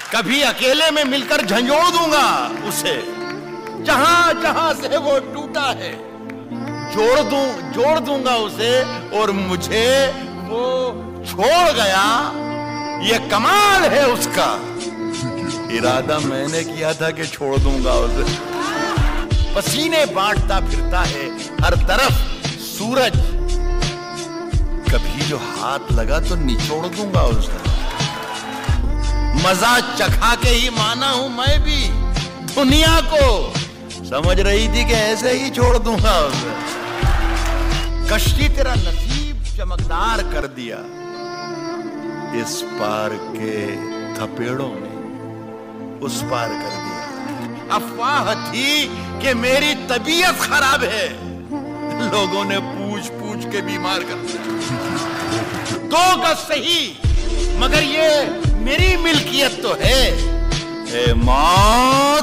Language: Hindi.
कभी अकेले में मिलकर झंझोड़ दूंगा उसे, जहां जहां से वो टूटा है जोड़ दूंगा उसे, और मुझे वो छोड़ गया। ये कमाल है उसका। इरादा मैंने किया था कि छोड़ दूंगा उसे। पसीने बांटता फिरता है हर तरफ सूरज, कभी जो हाथ लगा तो निचोड़ दूंगा उसे। मजा चखा के ही माना हूं मैं भी दुनिया को, समझ रही थी कि ऐसे ही छोड़ दूंगा उसे। कश्ती तेरा नसीब चमकदार कर दिया, इस पार के थपेड़ों ने उस पार कर दिया। अफवाह थी कि मेरी तबीयत खराब है, लोगों ने पूछ पूछ के बीमार कर दिया। 2 गज सही मगर ये मेरी मिल्कियत तो है। ए मां